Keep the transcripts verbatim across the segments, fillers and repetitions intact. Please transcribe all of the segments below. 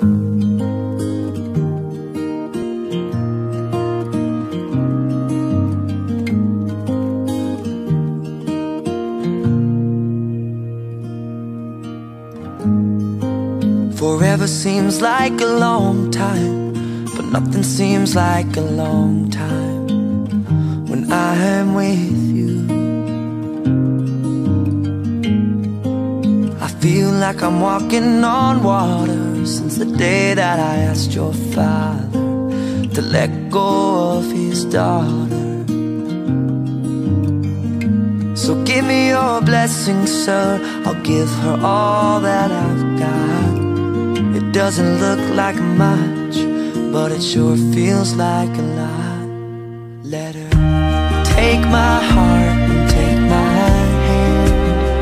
Forever seems like a long time, but nothing seems like a long time when I'm with you. I feel like I'm walking on water since the day that I asked your father to let go of his daughter. So give me your blessing, sir, I'll give her all that I've got. It doesn't look like much, but it sure feels like a lot. Let her take my heart and take my hand.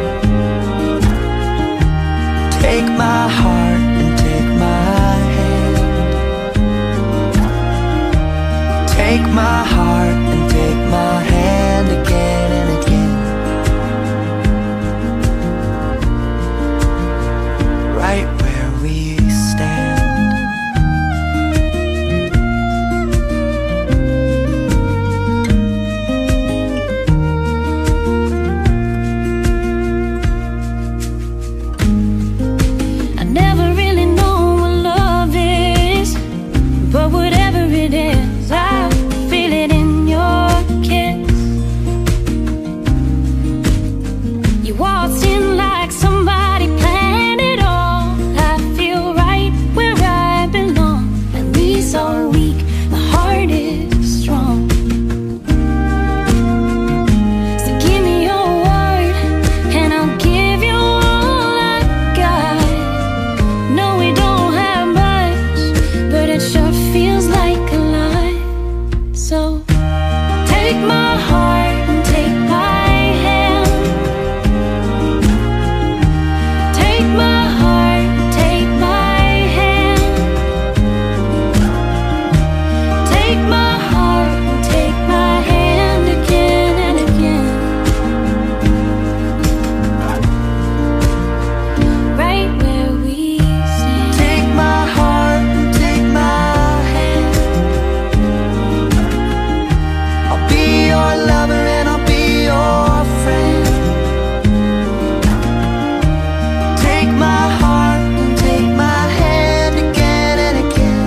Take my heart and take my hand. Take my heart and take my hand again and again. Right where we stand. I never really know what love is, but whatever it is, I feel it in your kiss. You waltzed in like somebody planned it all. I feel right where I belong. At least all week, my heart is strong. So give me your word, and I'll give you all I got. No, we don't have much, but it sure feels like a lot. So take my heart and take my hand. Take my heart and take my hand. Take my heart and take my hand again and again. Right where we stand. Take my heart and take my hand. I'll be your lover and I'll be your friend. Take my heart and take my hand again and again.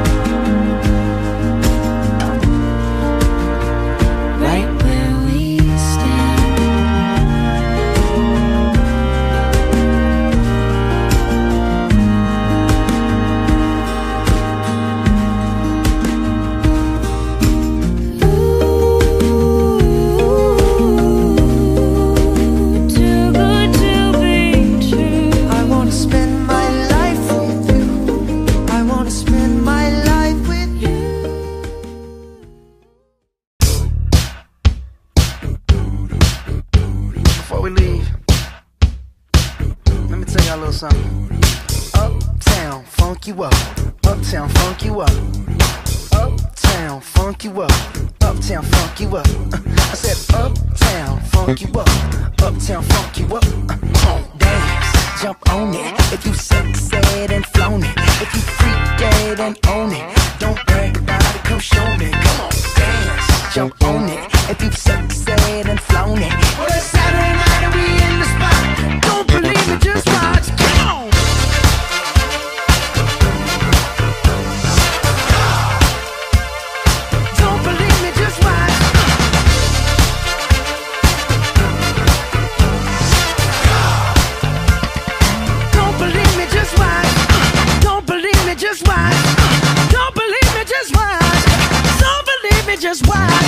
Right where we stand. Ooh, too good to be true. I wanna spend my life with you. I wanna spend my life with you. Before we leave, let me tell y'all a little something. Uptown, funk you up. Uptown, funk you up. Uptown, funk you up. Uptown, funk you up. Uh, I said uptown, funk you up. Uptown, funk you up. Uh, come on, dance, jump on it. If you sexed and flown it, if you freaked and own it, don't brag about it, come show me. Come on, dance, jump on it. If you sexed and flown it, well, it's Saturday night and we in the spot. Don't believe me, just watch. Come on. Don't believe me, just watch. Don't believe me, just watch. Don't believe me, just watch. Don't believe me, just watch. Don't believe me, just watch.